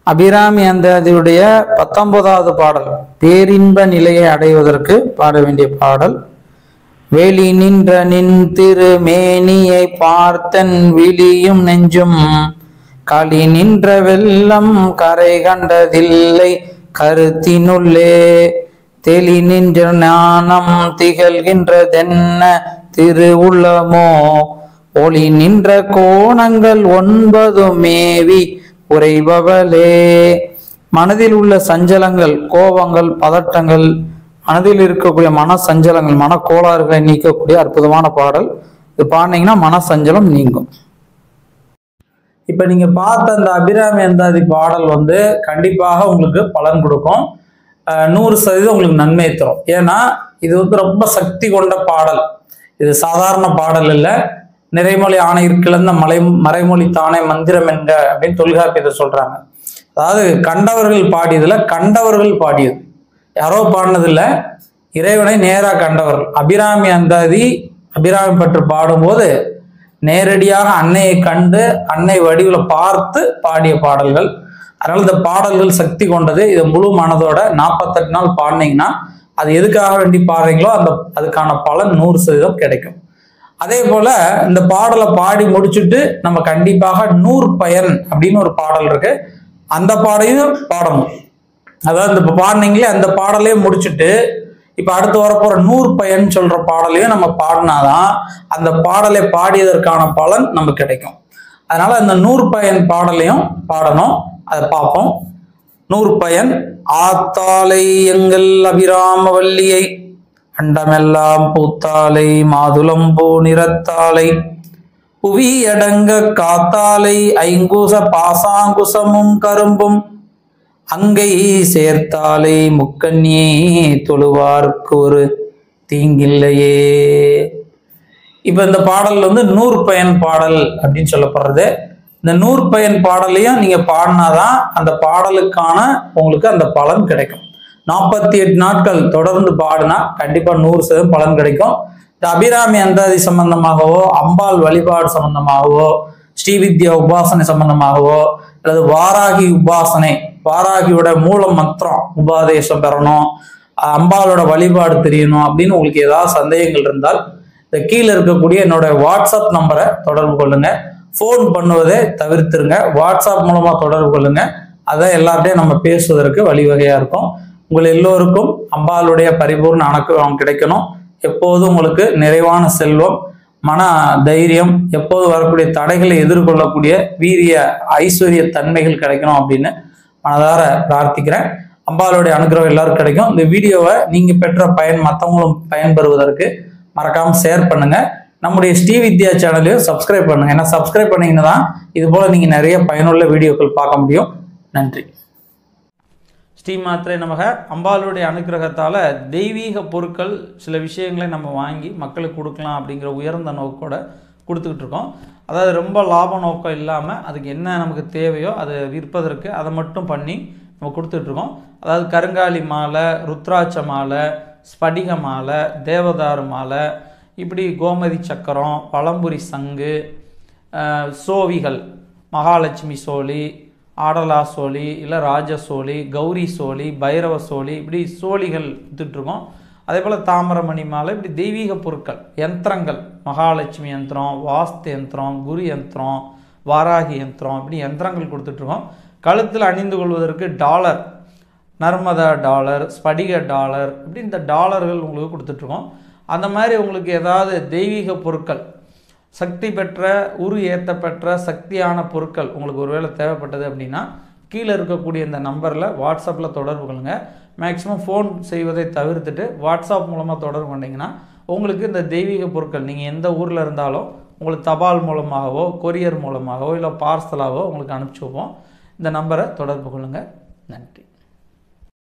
அபிராமி அந்தாதியுடைய 19வது பாடல் பேரின்ப நிலையை அடைவதற்கு பாட வேண்டிய பாடல். வெளி நின்ற நின் திருமேனியை பார்த்தன் விழியும் நெஞ்சும் களி நின்ற வெள்ளம் கரை கண்டதில்லை கருத்தினுள்ளே தெளி நின்ற ஞானம் திகழ்கின்றதென்ன திருவுள்ளமோ ஒளி நின்ற கோணங்கள் 9 மேவி உரைபவளே. மனதில் உள்ள சஞ்சலங்கள், கோபங்கள், பதட்டங்கள், மனதில் இருக்கக்கூடிய மன சஞ்சலங்கள், மனக்கோளாறுகளை நீக்கக்கூடிய அற்புதமான பாடல். இது பாடினீங்கன்னா மன சஞ்சலம் நீங்கும். இப்ப நீங்க பார்த்த அந்த அபிராமி அந்தாதி பாடல் கண்டிப்பாக உங்களுக்கு பலன் கொடுக்கும். 100% உங்களுக்கு நன்மை தரும். ஏன்னா இது ரொம்ப சக்தி கொண்ட பாடல். இது சாதாரண பாடல் இல்லை. நிறைமொழி ஆணையிற் கிளந்த மறைமொழி தானே மந்திரம் என்ற அப்படின்னு தொல்காப்பியத்தை சொல்றாங்க. அதாவது கண்டவர்கள் பாடியதுல கண்டவர்கள் பாடியது, யாரோ பாடினதில்ல, இறைவனை நேரா கண்டவர்கள். அபிராமி அந்தாதி அபிராமி பற்று பாடும்போது நேரடியாக அன்னையை கண்டு அன்னை வடிவில் பார்த்து பாடிய பாடல்கள். அதனால இந்த பாடல்கள் சக்தி கொண்டது. இதை முழு மனதோட 48 நாள் பாடினீங்கன்னா அது எதுக்காக வேண்டி பாடுறீங்களோ அதுக்கான பலன் 100% கிடைக்கும். அதே போல இந்த பாடலை பாடி முடிச்சுட்டு நம்ம கண்டிப்பாக 100 பயன் அப்படின்னு ஒரு பாடல் இருக்கு, அந்த பாடையும் பாடணும். அதாவது இப்ப பாடினீங்களே அந்த பாடலையும் முடிச்சுட்டு இப்ப அடுத்து வரப்போற 100 பயன் சொல்ற பாடலையும் நம்ம பாடினாதான் அந்த பாடலை பாடியதற்கான பலன் நமக்கு கிடைக்கும். அதனால அந்த 100 பயன் பாடலையும் பாடணும். அதை பார்ப்போம். 100 பயன். ஆத்தாலை எங்கள் அபிராம வல்லியை அண்டமெல்லாம் பூத்தாலை மாதுளம்பூ நிறத்தாலை புவி அடங்க காத்தாலை ஐங்குச பாசாங்குசமும் கரும்பும் அங்கை சேர்த்தாலை முக்கண்ணியே தொழுவார்க்கு ஒரு தீங்கில்லையே. இப்ப இந்த பாடல் 100 பயன் பாடல் அப்படின்னு சொல்லப்படுறது. இந்த 100 பயன் பாடலையும் நீங்க பாடினாதான் அந்த பாடலுக்கான உங்களுக்கு அந்த பலன் கிடைக்கும். 48 நாட்கள் தொடர்ந்து பாடினா கண்டிப்பா 100% பலன் கிடைக்கும். இந்த அபிராமி அந்தாதி சம்பந்தமாகவோ, அம்பாள் வழிபாடு சம்பந்தமாகவோ, ஸ்ரீவித்யா உபாசனை சம்பந்தமாகவோ, அல்லது வாராகி உபாசனை, வாராகியோட மூல மந்திரம் உபாதேசம் பெறணும், அம்பாளோட வழிபாடு தெரியணும் அப்படின்னு உங்களுக்கு ஏதாவது சந்தேகங்கள் இருந்தால் இந்த கீழே இருக்கக்கூடிய என்னோட வாட்ஸ்அப் நம்பரை தொடர்பு கொள்ளுங்க. ஃபோன் பண்ணுவதை தவிர்த்துருங்க. வாட்ஸ்அப் மூலமா தொடர்பு கொள்ளுங்க. அதான் எல்லார்ட்டையும் நம்ம பேசுவதற்கு வழிவகையா இருக்கும். உங்கள் எல்லோருக்கும் அம்பாளுடைய பரிபூர்ண அனுகிரகம் கிடைக்கணும். எப்போதும் உங்களுக்கு நிறைவான செல்வம், மன தைரியம், எப்போது வரக்கூடிய தடைகளை எதிர்கொள்ளக்கூடிய வீரிய ஐஸ்வர்ய தன்மைகள் கிடைக்கணும் அப்படின்னு மனதார பிரார்த்திக்கிறேன். அம்பாளுடைய அனுகிரகம் எல்லாருக்கும் கிடைக்கும். இந்த வீடியோவை நீங்க பெற்ற பயன் மற்றவங்களும் பயன்பெறுவதற்கு மறக்காம ஷேர் பண்ணுங்க. நம்முடைய ஸ்ரீவித்யா சேனலையும் சப்ஸ்கிரைப் பண்ணுங்க. ஏன்னா சப்ஸ்கிரைப் பண்ணீங்கன்னா தான் இது போல நீங்க நிறைய பயனுள்ள வீடியோக்கள் பார்க்க முடியும். நன்றி. ஸ்ரீ மாத்திரை நமக. அம்பாளுடைய அனுகிரகத்தால் தெய்வீக பொருட்கள் சில விஷயங்களை நம்ம வாங்கி மக்களுக்கு கொடுக்கலாம் அப்படிங்கிற உயர்ந்த நோக்கோட கொடுத்துக்கிட்டு இருக்கோம். அதாவது ரொம்ப லாப நோக்கம் இல்லாமல் அதுக்கு என்ன நமக்கு தேவையோ அதை விற்பதற்கு அதை மட்டும் பண்ணி நம்ம கொடுத்துட்ருக்கோம். அதாவது கருங்காலி மாலை, ருத்ராட்ச மாலை, ஸ்படிக மாலை, தேவதாரு மாலை, இப்படி கோமதி சக்கரம், பழம்புரி சங்கு, சோவிகள், மகாலட்சுமி சோழி, ஆடலா சோழி, இல்லை ராஜ சோழி, கௌரி சோழி, பைரவ சோழி, இப்படி சோழிகள் விற்றுட்ருக்கோம். அதே போல் தாமரமணி மாலை, இப்படி தெய்வீக பொருட்கள், யந்திரங்கள், மகாலட்சுமி யந்திரம், வாஸ்து யந்திரம், குரு யந்திரம், வாராகி யந்திரம், இப்படி யந்திரங்கள் கொடுத்துட்ருக்கோம். கழுத்தில் அணிந்து கொள்வதற்கு டாலர், நர்மதா டாலர், ஸ்படிக டாலர், இப்படி இந்த டாலர்கள் உங்களுக்கு கொடுத்துட்ருக்கோம். அந்த மாதிரி உங்களுக்கு ஏதாவது தெய்வீக பொருட்கள், சக்தி பெற்ற ஏற்ற பெற்ற சக்தியான பொருட்கள் உங்களுக்கு ஒருவேளை தேவைப்பட்டது அப்படின்னா கீழே இருக்கக்கூடிய இந்த நம்பரில் வாட்ஸ்அப்பில் தொடர்பு கொள்ளுங்க. மேக்ஸிமம் ஃபோன் செய்வதை தவிர்த்துட்டு வாட்ஸ்அப் மூலமாக தொடர்பு கொண்டீங்கன்னா உங்களுக்கு இந்த தெய்வீக பொருட்கள் நீங்கள் எந்த ஊரில் இருந்தாலும் உங்களுக்கு தபால் மூலமாகவோ, கொரியர் மூலமாகவோ, இல்லை பார்சலாகவோ உங்களுக்கு அனுப்பிச்சி வைப்போம். இந்த நம்பரை தொடர்பு கொள்ளுங்கள். நன்றி.